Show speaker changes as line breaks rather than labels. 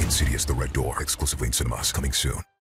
Insidious, the Red Door, exclusively in cinemas, coming soon.